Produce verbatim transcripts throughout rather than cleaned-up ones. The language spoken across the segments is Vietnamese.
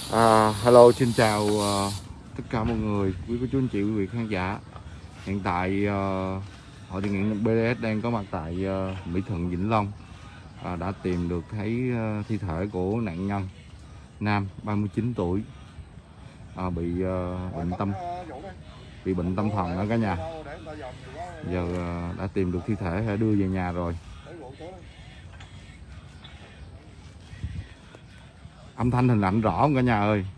À, hello, xin chào uh, tất cả mọi người, quý cô chú anh chị, quý vị khán giả. Hiện tại uh, Hội thiện nguyện bê đê ét đang có mặt tại uh, Mỹ Thuận, Vĩnh Long. uh, Đã tìm được thấy uh, thi thể của nạn nhân nam ba mươi chín tuổi, uh, bị uh, bệnh tâm bị bệnh tâm thần đó cả nhà. Giờ uh, đã tìm được thi thể, đã đưa về nhà rồi. Âm thanh hình ảnh rõ không cả nhà ơi?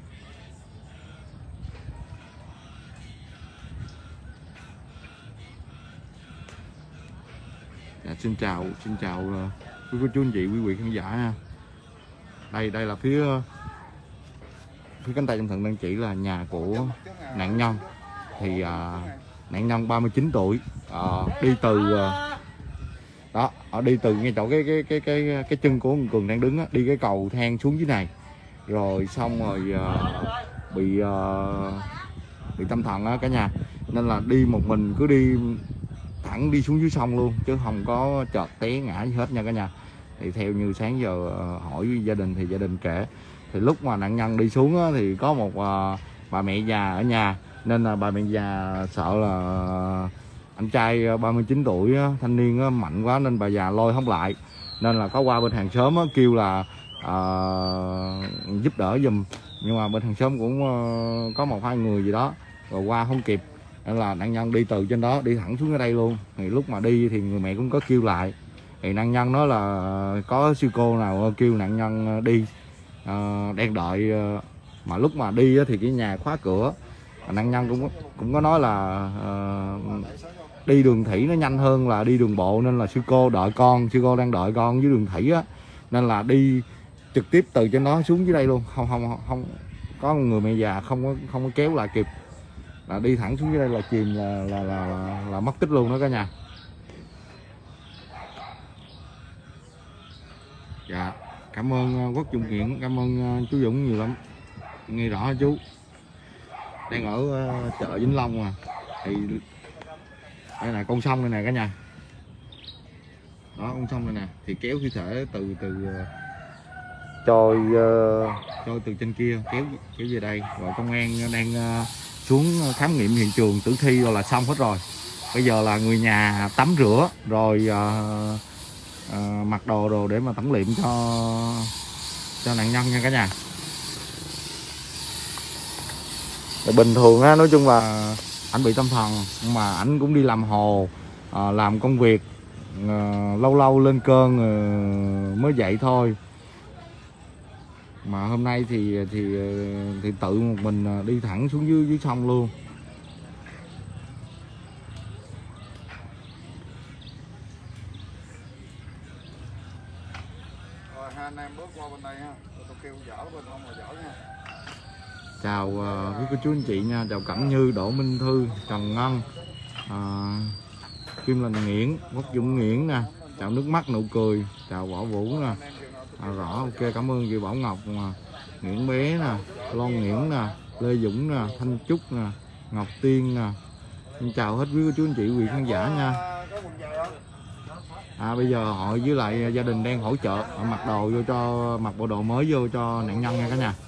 Dạ, xin chào xin chào quý cô chú anh chị, quý vị khán giả ha. Đây đây là phía phía cánh tay trong thận đang chỉ là nhà của nạn nhân. Thì à, nạn nhân ba mươi chín tuổi, à, đi từ à, đó ở đi từ ngay chỗ cái cái cái cái cái chân của ông Cường đang đứng á, đi cái cầu thang xuống dưới này, rồi xong rồi à, bị à, bị tâm thần á cả nhà, nên là đi một mình cứ đi thẳng đi xuống dưới sông luôn, chứ không có chợt té ngã gì hết nha cả nhà. Thì theo như sáng giờ hỏi gia đình thì gia đình kể, thì lúc mà nạn nhân đi xuống á, thì có một uh, bà mẹ già ở nhà, nên là bà mẹ già sợ là anh trai ba mươi chín tuổi á, thanh niên á, mạnh quá nên bà già lôi không lại, nên là có qua bên hàng xóm á, kêu là uh, giúp đỡ giùm, nhưng mà bên hàng xóm cũng uh, có một hai người gì đó rồi qua không kịp, nên là nạn nhân đi từ trên đó đi thẳng xuống ở đây luôn. Thì lúc mà đi thì người mẹ cũng có kêu lại, thì nạn nhân nói là có sư cô nào kêu nạn nhân đi, uh, đang đợi, uh, mà lúc mà đi thì cái nhà khóa cửa. Nạn nhân cũng cũng có nói là uh, đi đường thủy nó nhanh hơn là đi đường bộ, nên là sư cô đợi con, sư cô đang đợi con dưới đường thủy á, nên là đi trực tiếp từ trên đó xuống dưới đây luôn, không không không có người mẹ già không có không có kéo lại kịp, là đi thẳng xuống dưới đây là chìm, là là là, là, là mất tích luôn đó cả nhà. Dạ, cảm ơn Quốc Trung Hiển, cảm ơn chú Dũng nhiều lắm, nghe rõ hả chú? Đang ở uh, chợ Vĩnh Long mà, thì đây là con sông này nè cả nhà, đó con sông này nè, thì kéo thi thể từ từ uh, trôi uh, trôi từ trên kia kéo kéo về đây, rồi công an đang uh, xuống khám nghiệm hiện trường tử thi rồi là xong hết rồi. Bây giờ là người nhà tắm rửa rồi uh, uh, mặc đồ đồ để mà tẩm liệm cho cho nạn nhân nha cả nhà. Bình thường á, nói chung là ảnh bị tâm thần, nhưng mà ảnh cũng đi làm hồ, uh, làm công việc, uh, lâu lâu lên cơn uh, mới dậy thôi. Mà hôm nay thì thì thì tự một mình đi thẳng xuống dưới dưới sông luôn. Rồi hai anh em bước qua bên đây ha, tôi kêu dở bên không là dở nha. Chào uh, quý cô chú anh chị nha, chào Cẩm Như, Đỗ Minh Thư, Trần Ngân, uh, Kim Lành Nghiễn, Quốc Dũng Nghiễn nè, chào Nước Mắt Nụ Cười, chào Võ Vũ nè, à, rõ ok, cảm ơn chị Bảo Ngọc mà. Nguyễn Bé nè, Loan Nguyễn nè, Lê Dũng nè, Thanh Trúc nè, Ngọc Tiên nè. Xin chào hết quý cô chú anh chị, quý vị khán giả nha. À, bây giờ hội với lại gia đình đang hỗ trợ mặc đồ vô cho, mặc bộ đồ mới vô cho nạn nhân nha cả nhà.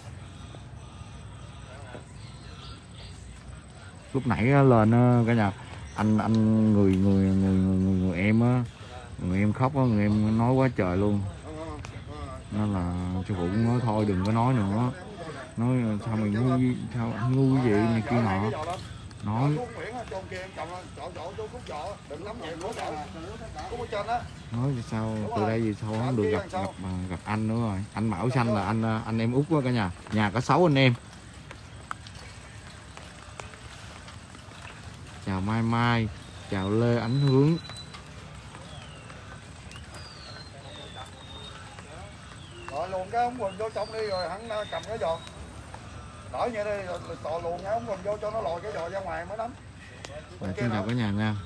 Lúc nãy lên cả nhà, anh anh người người người người, người em á, người em khóc á, người em nói quá trời luôn, nên là sư phụ cũng nói thôi đừng có nói nữa, nói sao mày ngu, sao anh ngu cái gì này kia nọ, nói nói sao từ đây gì sao không được gặp gặp gặp anh nữa rồi. Anh Mão Xanh là anh anh em út quá cả nhà, nhà có sáu anh em. Chào Mai Mai, chào Lê Ánh Hướng. Rồi luồn cái ống quần vô trong đi, rồi hắn cầm cái giò đỡ như đây, rồi tò luồn cái ống quần vô cho nó lòi cái giò ra ngoài mới đánh. Và xin chào cả nhà nha.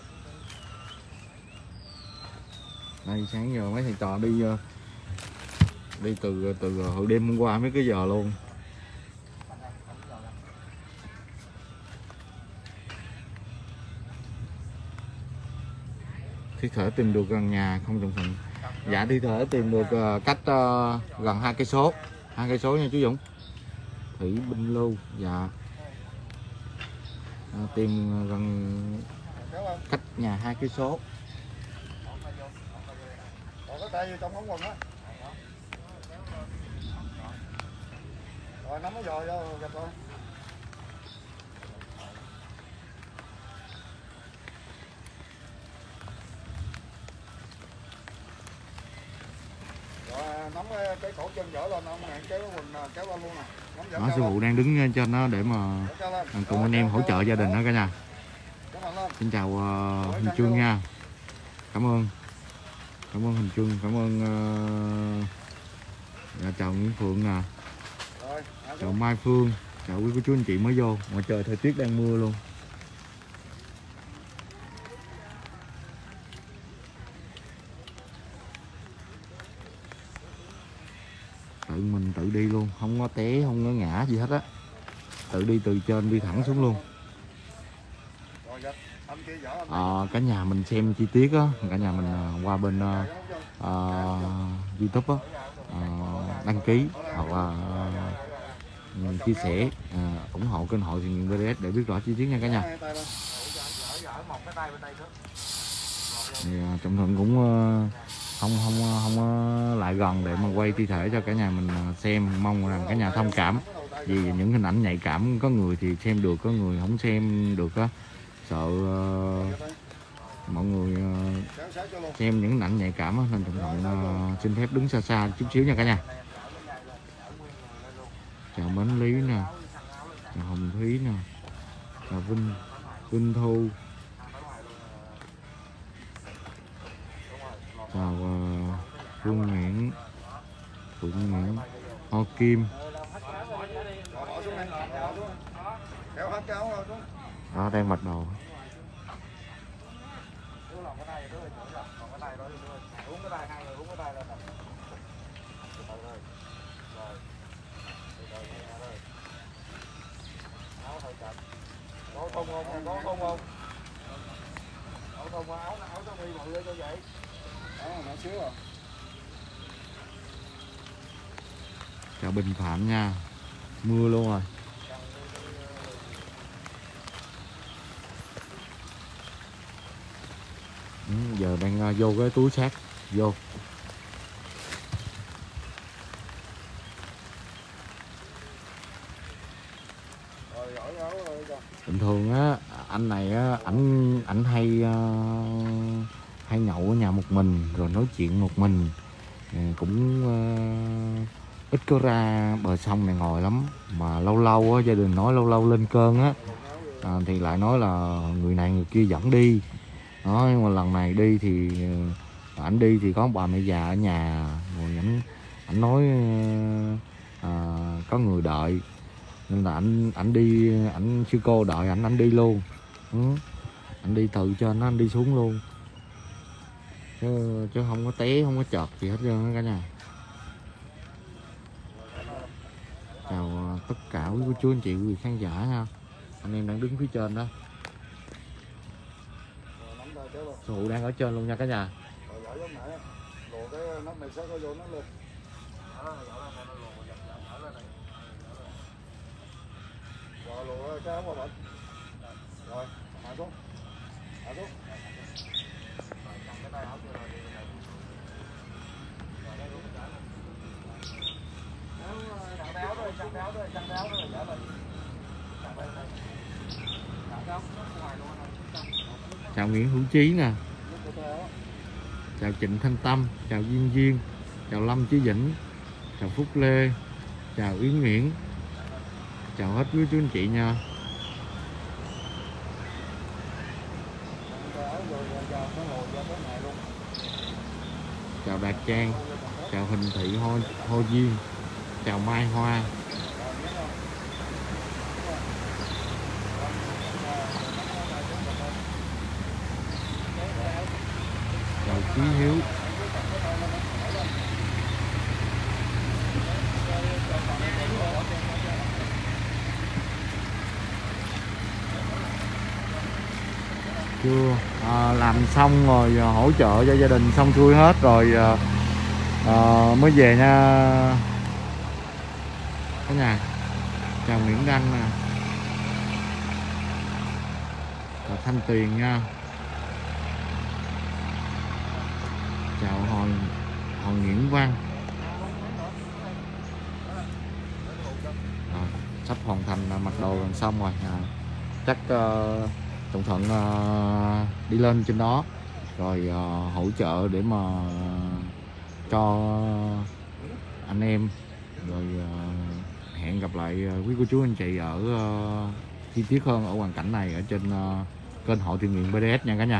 Đây sáng giờ mấy thầy trò đi đi từ từ hồi đêm hôm qua mấy cái giờ luôn. Thi thể tìm được gần nhà không trọng phận. Dạ thi thể tìm được uh, cách uh, gần hai cây số, hai cây số nha chú Dũng. Thủy Binh Lưu, dạ. À, tìm gần cách nhà hai cây số. Còn cái tay vô trong ống quần á. Rồi nắm cái giò vô gặp rồi. Rồi nắm cái cổ chân dở lên, ông ngạn kéo cái quần kéo lên luôn nè. Đó, sư phụ đang đứng trên nó để mà cùng anh em hỗ trợ gia đình đó cả nhà. Xin chào uh, Hình Trương nha. Cảm ơn. Cảm ơn Hình Trương, cảm ơn uh, chào Nguyễn Phượng nè. Chào Mai Phương, chào quý cô chú anh chị mới vô. Ngoài trời thời tiết đang mưa luôn. Tự mình tự đi luôn, không có té, không có ngã gì hết á. Tự đi từ trên đi thẳng xuống luôn. À, cả nhà mình xem chi tiết á, cả nhà mình qua bên uh, uh, YouTube á, uh, đăng ký hoặc là uh, chia sẻ, uh, ủng hộ kênh Hội Thiện Nguyện bê đê ét để biết rõ chi tiết nha cả nhà. Thì uh, Trọng Thuận cũng uh, không không không uh, lại gần để mà quay thi thể cho cả nhà mình xem, mong rằng cả nhà thông cảm vì những hình ảnh nhạy cảm, có người thì xem được, có người không xem được á. Sợ uh, mọi người uh, xem những hình ảnh nhạy cảm á, nên Trọng Thuận uh, xin phép đứng xa xa chút xíu nha cả nhà. Chào Mến Lý nè, chào Hồng Thúy nè, chào Vinh Vinh Thu, chào uh, Phương Nguyễn, Phượng Nguyễn, Ho Kim. Đó, đang mặc đồ. Có không không? Có không không? Áo không áo áo sơ mi mọi người cho vậy. Đó, nó xíu à. Chào Bình Phạm nha. Mưa luôn rồi. Ừ, giờ đang uh, vô cái túi xác vô. Bình thường á anh này á, ảnh ảnh hay uh, hay nhậu ở nhà một mình rồi nói chuyện một mình, cũng uh, ít có ra bờ sông này ngồi lắm, mà lâu lâu á gia đình nói lâu lâu lên cơn á à, thì lại nói là người này người kia dẫn đi. Đó, nhưng mà lần này đi thì ảnh đi thì có bà mẹ già ở nhà, rồi ảnh ảnh nói à, có người đợi nên là ảnh ảnh đi, ảnh sư cô đợi ảnh ảnh đi luôn. Ừ. Ảnh đi từ trên nó anh đi xuống luôn chứ chứ không có té, không có chợt gì hết trơn cả nhà. Chào tất cả quý cô chú anh chị, quý vị khán giả nha. Anh em đang đứng phía trên đó. Sư phụ đang ở trên luôn nha cả nhà. Rồi lùa cái áo qua bệnh. Rồi, hạ xuống. Hạ xuống. Chào Nguyễn Hữu Chí nè, chào Trịnh Thanh Tâm, chào Duyên Duyên, chào Lâm Chí Vĩnh, chào Phúc Lê, chào Yến Nguyễn, chào hết quý chú anh chị nha. Chào Đạt Trang, chào Hình Thị Ho, Ho Duyên, chào Mai Hoa, chào Chí Hiếu. Chưa à, làm xong rồi hỗ trợ cho gia đình xong xuôi hết rồi à, à, mới về nha cả nhà. chào Nguyễn Đăng nè, chào Thanh Tuyền nha, chào Hoàng Hoàng Nguyễn Văn. Rồi, sắp hoàn thành mặc đồ gần xong rồi à, chắc uh, Trọng Thuận uh, đi lên trên đó rồi uh, hỗ trợ để mà cho anh em, rồi uh, hẹn gặp lại quý cô chú anh chị ở uh, chi tiết hơn ở hoàn cảnh này ở trên uh, kênh Hội Thiện Nguyện bê đê ét nha cả nhà.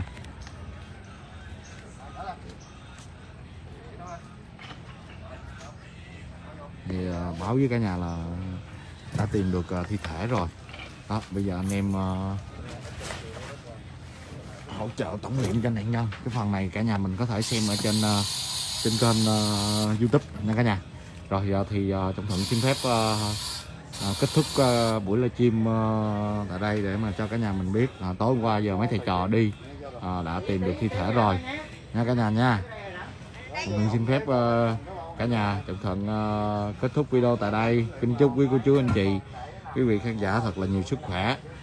Thì uh, báo với cả nhà là đã tìm được uh, thi thể rồi đó. Bây giờ anh em uh, hỗ trợ tổng liệm cho nạn nhân. Cái phần này cả nhà mình có thể xem ở trên uh, trên kênh uh, YouTube nha cả nhà. Rồi giờ thì uh, Trọng Thuận xin phép uh, uh, kết thúc uh, buổi livestream uh, tại đây để mà cho cả nhà mình biết uh, tối hôm qua giờ mấy thầy trò đi uh, đã tìm được thi thể rồi nha cả nhà nha. Trọng Thuận xin phép uh, cả nhà Trọng Thuận uh, kết thúc video tại đây. Kính chúc quý cô chú anh chị, quý vị khán giả thật là nhiều sức khỏe,